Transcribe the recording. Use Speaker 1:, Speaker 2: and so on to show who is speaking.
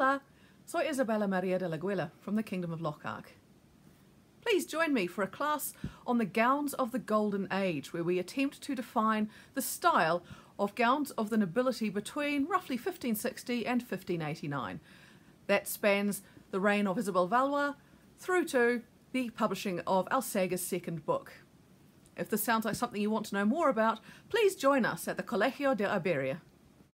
Speaker 1: Hola, soy Isabel Maria de Aguila from the Kingdom of Lockhart. Please join me for a class on the gowns of the Golden Age, where we attempt to define the style of gowns of the nobility between roughly 1560 and 1589. That spans the reign of Isabel Valois through to the publishing of Alsaga's second book. If this sounds like something you want to know more about, please join us at the Colegio de Iberia.